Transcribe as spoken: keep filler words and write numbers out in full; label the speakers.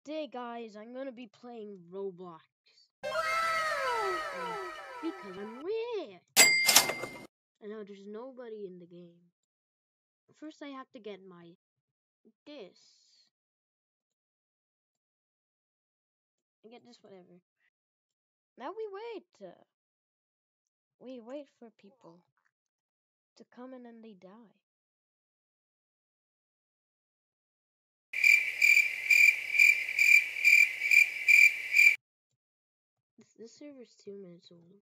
Speaker 1: Today, guys, I'm gonna be playing Roblox. Uh, because I'm rich. I know there's nobody in the game. First, I have to get my this. I get this, whatever. Now we wait. Uh, we wait for people to come and then they die. This, this server's two minutes old.